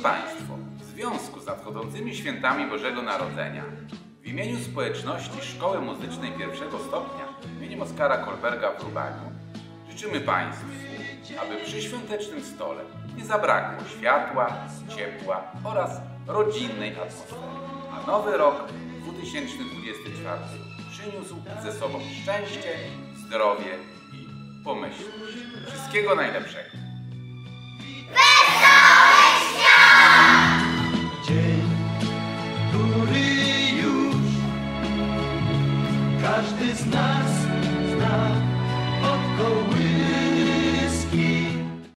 Państwo, w związku z nadchodzącymi świętami Bożego Narodzenia w imieniu społeczności Szkoły Muzycznej pierwszego stopnia im. Oskara Kolberga w Lubaniu życzymy Państwu, aby przy świątecznym stole nie zabrakło światła, ciepła oraz rodzinnej atmosfery, a nowy rok 2024 przyniósł ze sobą szczęście, zdrowie i pomyślność. Wszystkiego najlepszego!